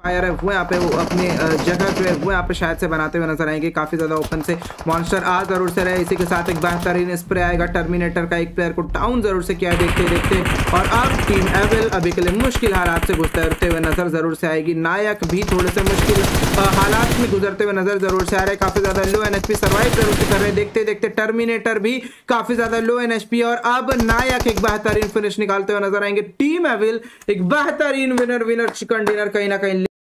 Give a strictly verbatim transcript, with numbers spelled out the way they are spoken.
Fire है वो यहाँ पे वो अपनी जगह जो है वो यहाँ पे शायद से बनाते हुए नजर आएंगे। काफी ज्यादा ओपन से मॉन्स्टर आ जरूर से रहे। इसी के साथ एक बेहतरीन स्प्रे आएगा टर्मिनेटर का, एक प्लेयर को डाउन जरूर से किया देखते देखते। और अब टीम एविल अभी के लिए मुश्किल हालात से गुजरते हुए नजर जरूर से आएगी। नायक भी थोड़े से मुश्किल हालात में गुजरते हुए नजर जरूर से आ रहे हैं। काफी ज्यादा लो एनएचपी सर्वाइव जरूर से कर रहे हैं। देखते देखते टर्मिनेटर भी काफी ज्यादा लो एनएचपी और अब नायक एक बेहतरीन फिनिश निकालते हुए नजर आएंगे। टीम एविल एक बेहतरीन विनर विनर चिकन डिनर कहीं ना कहीं